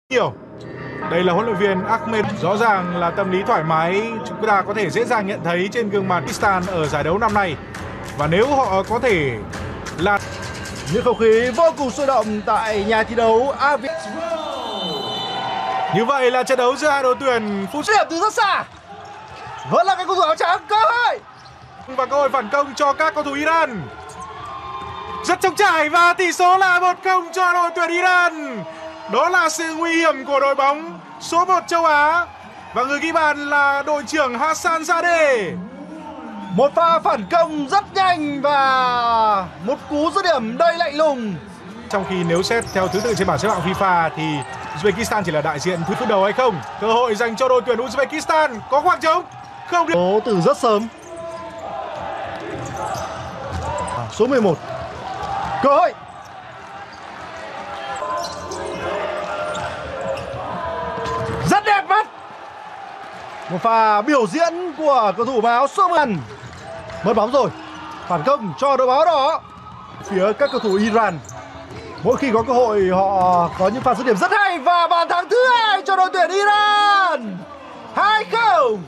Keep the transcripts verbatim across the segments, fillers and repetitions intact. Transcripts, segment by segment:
Nhiều. Đây là huấn luyện viên Ahmed. Rõ ràng là tâm lý thoải mái chúng ta có thể dễ dàng nhận thấy trên gương mặt Pakistan ở giải đấu năm nay. Và nếu họ có thể là những không khí vô cùng sôi động tại nhà thi đấu Aviv. Như vậy là trận đấu giữa hai đội tuyển phút điểm từ rất xa. Vẫn là cái cầu thủ áo trắng, cơ hội và cơ hội phản công cho các cầu thủ Iran. Rất trống trải và tỷ số là một không cho đội tuyển Iran. Đó là sự nguy hiểm của đội bóng số một châu Á và người ghi bàn là đội trưởng Hassan Zadeh. Một pha phản công rất nhanh và một cú dứt điểm đầy lạnh lùng. Trong khi nếu xét theo thứ tự trên bảng xếp hạng FIFA thì Uzbekistan chỉ là đại diện thứ đầu hay không. Cơ hội dành cho đội tuyển Uzbekistan, có khoảng trống. Không được. Số từ rất sớm. À, số mười một. Cơ hội. Rất đẹp mắt. Một pha biểu diễn của cầu thủ áo số mười. Mất bóng rồi. Phản công cho đội áo đỏ. Phía các cầu thủ Iran, mỗi khi có cơ hội họ có những pha dứt điểm rất hay và bàn thắng thứ hai cho đội tuyển Iran. hai không.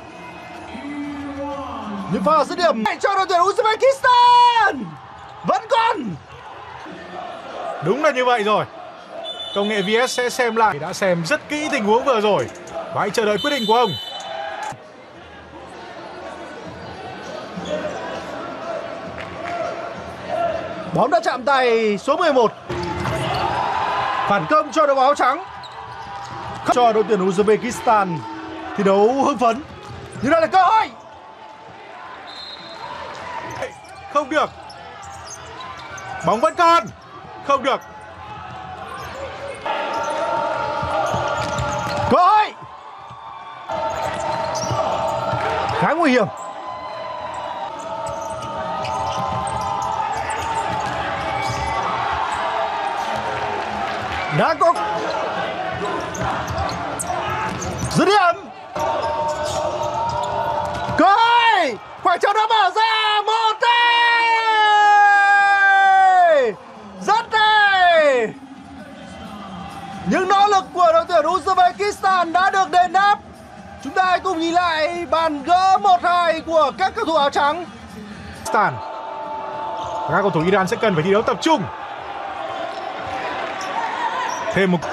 Những pha dứt điểm cho đội tuyển Uzbekistan vẫn còn. Đúng là như vậy rồi. Công nghệ vê ét sẽ xem lại, đã xem rất kỹ tình huống vừa rồi và hãy chờ đợi quyết định của ông. Bóng đã chạm tay số mười một. Phản công cho đội áo trắng, cho đội tuyển Uzbekistan thi đấu hưng phấn. Nhưng đây là cơ hội. Không được. Bóng vẫn còn. Không được. Cơ hội. Khá nguy hiểm. Đã có dứt điểm. Cơ hội. Khoảng trống đã mở ra. Một tay. Rất hay. Những nỗ lực của đội tuyển Uzbekistan đã được đền đáp. Chúng ta hãy cùng nhìn lại bàn gỡ một hai của các cầu thủ áo trắng. Các cầu thủ Iran sẽ cần phải thi đấu tập trung. Thêm một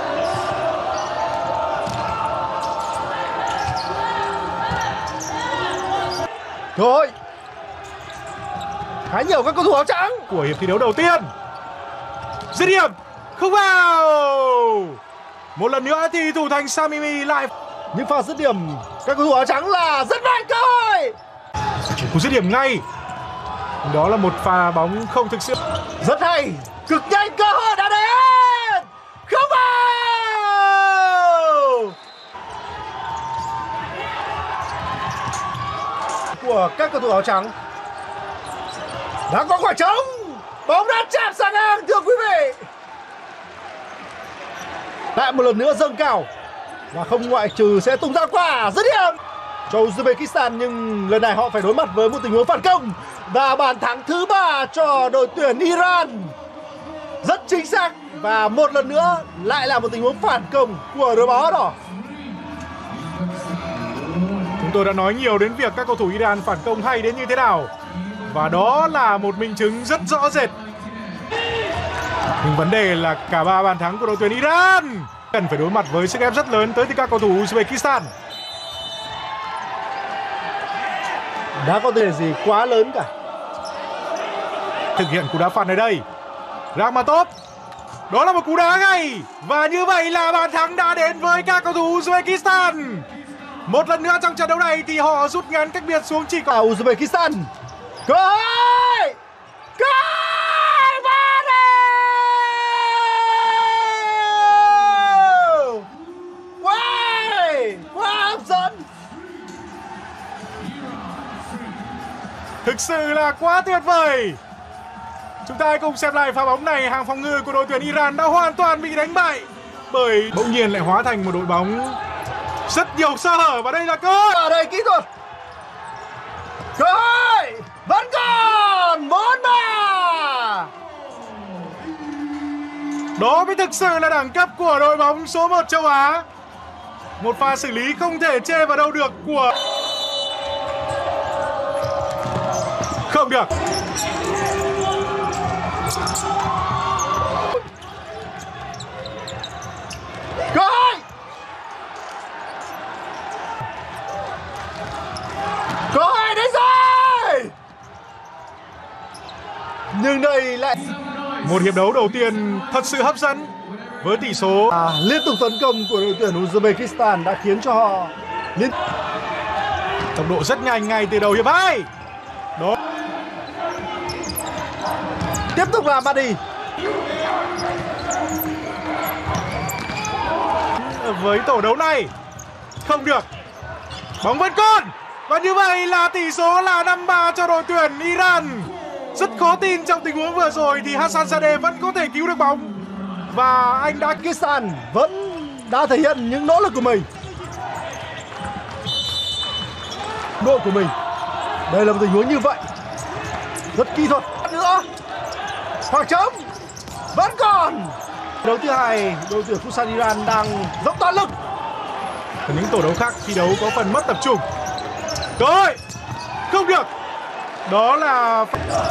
cơ hội. Khá nhiều các cầu thủ áo trắng của hiệp thi đấu đầu tiên. Dứt điểm không vào. Một lần nữa thì thủ thành Samimi lại. Những pha dứt điểm các cầu thủ áo trắng là rất mạnh. Cơ hội. Cú dứt điểm ngay. Đó là một pha bóng không thực sự rất hay. Cực nhanh. Cơ hội đã đến. Không vào. Của các cầu thủ áo trắng. Đã có khoảng trống. Bóng đã chạm sang ngang, thưa quý vị. Lại một lần nữa dâng cao và không ngoại trừ sẽ tung ra quả dứt điểm cho Uzbekistan, nhưng lần này họ phải đối mặt với một tình huống phản công và bàn thắng thứ ba cho đội tuyển Iran. Rất chính xác và một lần nữa lại là một tình huống phản công của đội bóng đỏ. Chúng tôi đã nói nhiều đến việc các cầu thủ Iran phản công hay đến như thế nào và đó là một minh chứng rất rõ rệt. Nhưng vấn đề là cả ba bàn thắng của đội tuyển Iran cần phải đối mặt với sức ép rất lớn tới từ các cầu thủ Uzbekistan. Đã có thể gì quá lớn cả. Thực hiện cú đá phạt ở đây, Rakhmatov. Đó là một cú đá ngay và như vậy là bàn thắng đã đến với các cầu thủ Uzbekistan. Một lần nữa trong trận đấu này thì họ rút ngắn cách biệt xuống chỉ còn Uzbekistan. Cơ hội. Cơ hội. Và wow. Quá hấp dẫn. Thực sự là quá tuyệt vời. Chúng ta hãy cùng xem lại pha bóng này. Hàng phòng ngự của đội tuyển Iran đã hoàn toàn bị đánh bại bởi bỗng nhiên lại hóa thành một đội bóng rất nhiều sơ hở và đây là cơ hội. Ở đây kỹ thuật. Cơ hội vẫn còn. Bốn ba. Đó mới thực sự là đẳng cấp của đội bóng số một châu Á. Một pha xử lý không thể chê vào đâu được của... Không được. Cơ hội. Cơ hội đến rồi. Nhưng đây lại một hiệp đấu đầu tiên thật sự hấp dẫn với tỷ số à, liên tục tấn công của đội tuyển Uzbekistan đã khiến cho họ liên tốc độ rất nhanh ngay từ đầu hiệp hai. Đó. Tiếp tục là Madi. Với tổ đấu này không được. Bóng vẫn còn. Và như vậy là tỷ số là năm ba cho đội tuyển Iran. Rất khó tin trong tình huống vừa rồi thì Hassanzadeh vẫn có thể cứu được bóng. Và anh đã Pakistan vẫn đã thể hiện những nỗ lực của mình. Đội của mình. Đây là một tình huống như vậy. Rất kỹ thuật nữa. Khoảng trống vẫn còn. Đấu thứ hai, đội tuyển Futsal Iran đang dốc toàn lực. Ở những tổ đấu khác thi đấu có phần mất tập trung. Rồi, không được. Đó là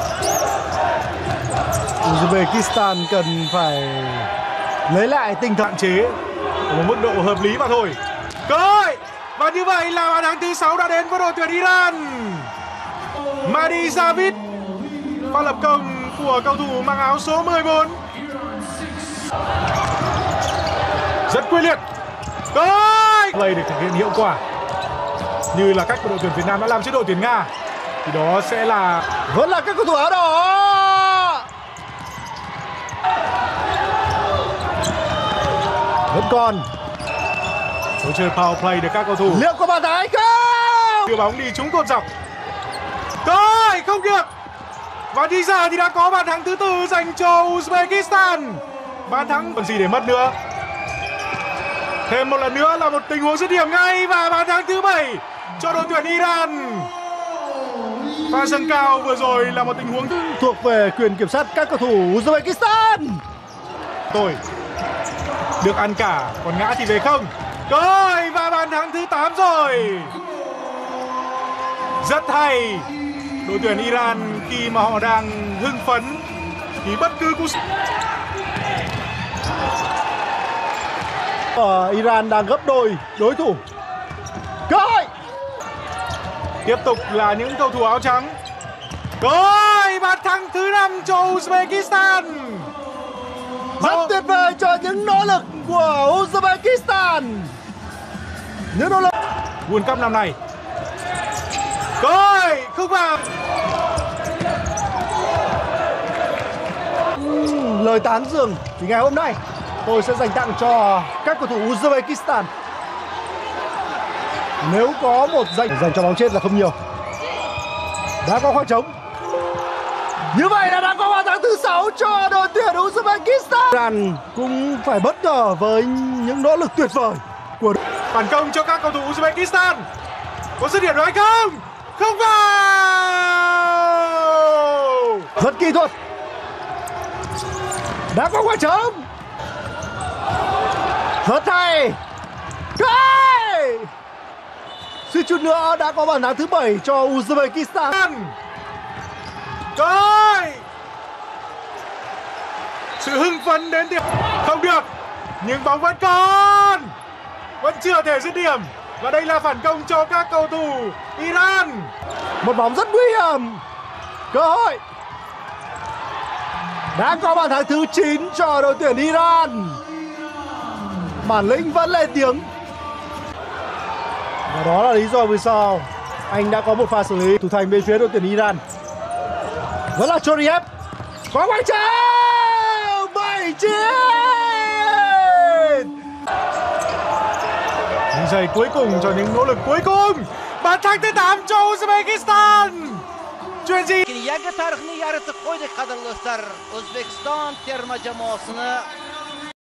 Uzbekistan cần phải lấy lại tinh thần hạn chế ở một mức độ hợp lý mà thôi. Rồi, và như vậy là bàn thắng thứ sáu đã đến với đội tuyển Iran. Madi Javid, pha lập công của cầu thủ mang áo số mười bốn. Rất quyết liệt. Rồi, play được thực hiện hiệu quả như là cách của đội tuyển Việt Nam đã làm trước đội tuyển Nga. Thì đó sẽ là vẫn là các cầu thủ áo đỏ. Vẫn còn lối chơi power play được các cầu thủ. Liệu có bàn thắng hay không? Đưa bóng đi trúng cột dọc. Rồi, không được. Và bây giờ thì đã có bàn thắng thứ tư dành cho Uzbekistan. Bàn thắng còn gì để mất nữa. Thêm một lần nữa là một tình huống dứt điểm ngay. Và bàn thắng thứ bảy cho đội tuyển Iran. Pha dâng cao vừa rồi là một tình huống thuộc về quyền kiểm soát các cầu thủ Uzbekistan. Tôi được ăn cả, còn ngã thì về không. Rồi, và bàn thắng thứ tám rồi. Rất hay. Đội tuyển Iran khi mà họ đang hưng phấn thì bất cứ cú ở Iran đang gấp đôi đối thủ. Cơ hội. Tiếp tục là những cầu thủ áo trắng. Rồi, bàn thắng thứ năm cho Uzbekistan. Rất Đó. tuyệt vời cho những nỗ lực của Uzbekistan. Những nỗ lực World Cup năm nay. Rồi, không vào. uhm, lời tán dương thì ngày hôm nay tôi sẽ dành tặng cho các cầu thủ Uzbekistan. Nếu có một danh dành cho bóng chết là không nhiều. Đã có khoảng trống. Như vậy là đã có bàn thắng thứ sáu cho đội tuyển Uzbekistan. Iran cũng phải bất ngờ với những nỗ lực tuyệt vời của đội. Phản công cho các cầu thủ Uzbekistan. Có dứt điểm được hay không? Không vào. Rất kỹ thuật. Đã có khoảng trống. Rất hay. Hey! Suýt chút nữa đã có bàn thắng thứ bảy cho Uzbekistan. Rồi, sự hưng phấn đến điểm không được, nhưng bóng vẫn còn, vẫn chưa thể dứt điểm. Và đây là phản công cho các cầu thủ Iran. Một bóng rất nguy hiểm. Cơ hội. Đã có bàn thắng thứ chín cho đội tuyển Iran. Bản lĩnh vẫn lên tiếng. Và đó là lý do vì sao anh đã có một pha xử lý thủ thành bên phía đội tuyển Iran. Vẫn là Choriev. Có quay treo bảy chín. Những giây cuối cùng cho những nỗ lực cuối cùng. Bàn thắng thứ tám cho Uzbekistan. Chuyện gì? Yangi tarixni yaratib qo'ydik qadrli do'stlar. O'zbekiston terma jamoasini